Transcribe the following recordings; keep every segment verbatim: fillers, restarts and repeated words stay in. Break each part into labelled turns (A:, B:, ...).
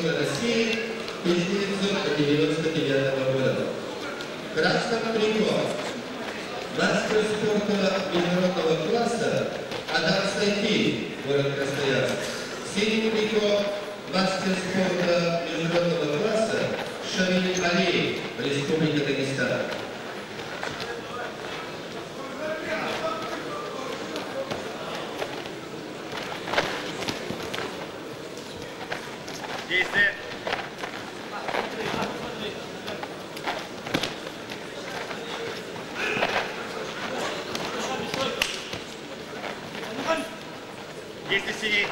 A: чемпиона России тысяча девятьсот девяносто девятого года. В красном трико мастер спорта международного класса Адам Сайки, город Красноярск. В синем трико мастер спорта международного класса Шамиль Алиев, Республика Дагестан.
B: Действие. Действие синий.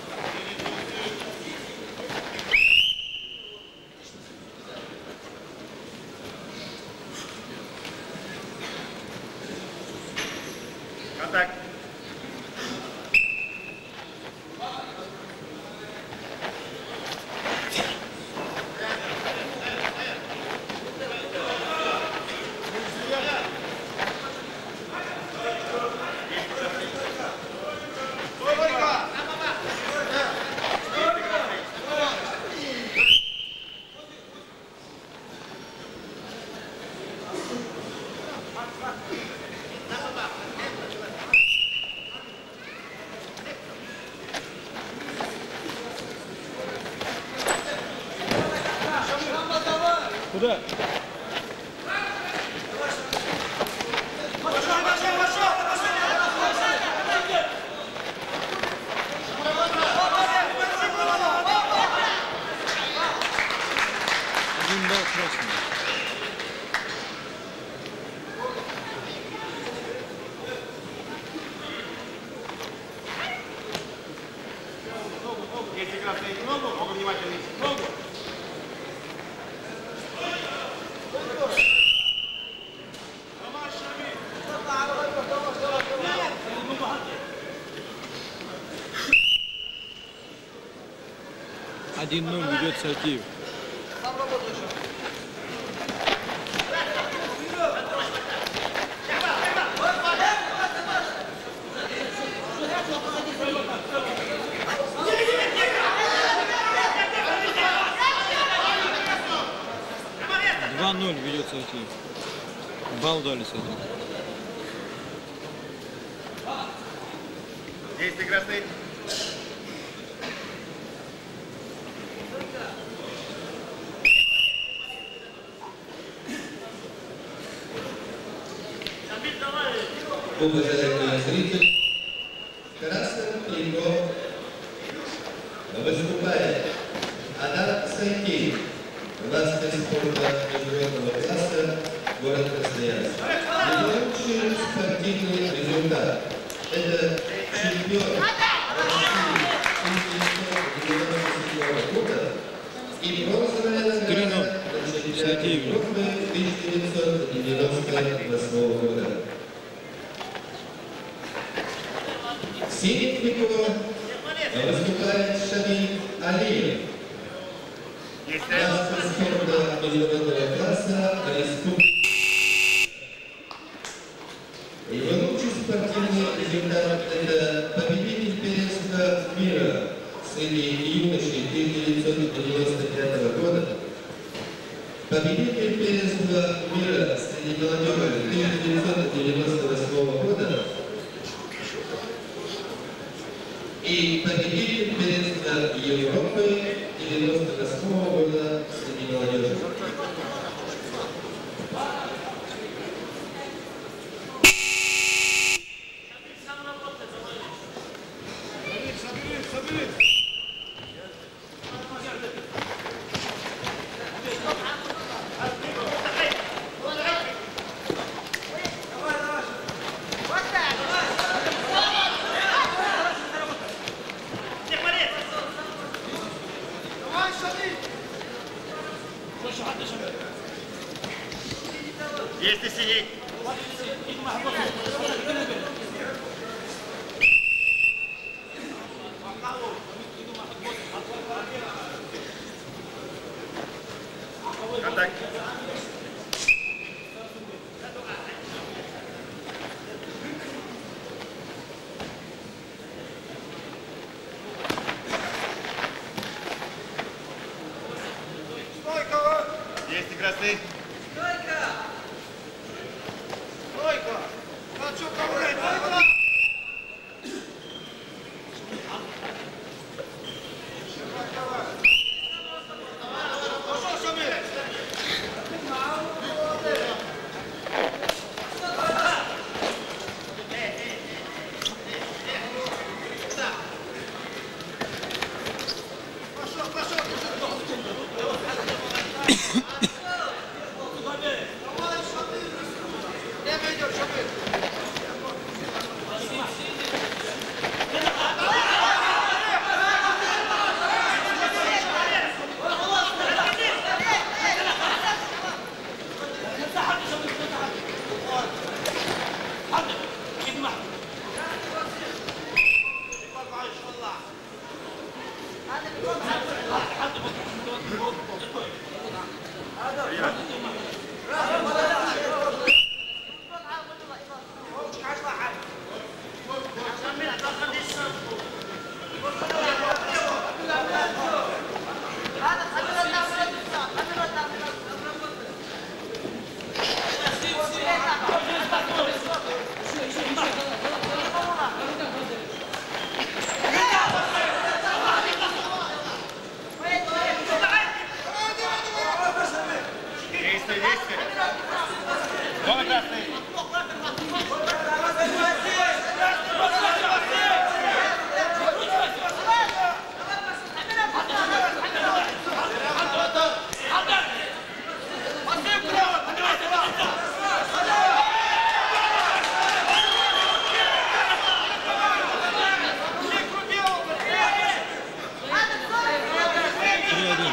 B: Контакт.
C: Куда? Один балл красный.
B: Если красный ногу, много внимательно. Ногу.
C: один ноль ведет Сайтиев. два ноль ведет Сайтиев. Балл дали Сайтиев.
B: Действие красный.
A: Уважаемые зрители, в красном трико выступает Адам Сайки, мастер спорта международного класса, город Красноярск. Его лучший спортивный результат – это чемпион России тысяча девятьсот девяносто седьмого года и бронзовая награда на чемпионате Европы тысяча девятьсот девяносто восьмого года. В синем трико выступает Шамиль Алиев, мастер спорта международного класса Республики. Его лучший спортивный результат – это победитель первенства мира среди юношей тысяча девятьсот девяносто пятого года, победитель первенства мира среди молодежи тысяча девятьсот девяносто восьмого года и победитель первенства Европы девяносто восьмого года среди молодежи.
B: Есть и синий. Контакт. Есть игра стоит.
D: Стойка! Стойка! А что, кого это?
B: Действуй, действуй. Вон игра стоит.
C: три один.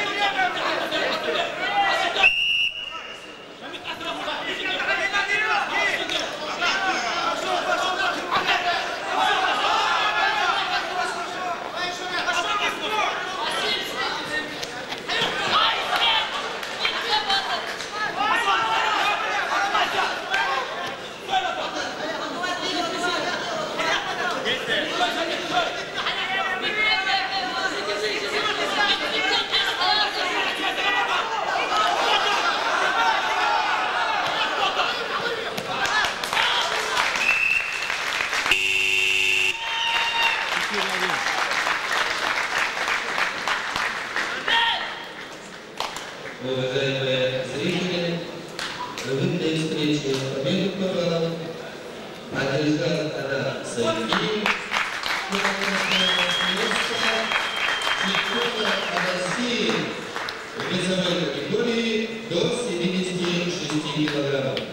A: Уважаемые зрители, в этой встрече победу Кабанов одержал Адам Сайфиев, чемпион России в весовой категории до семидесяти шести килограммов.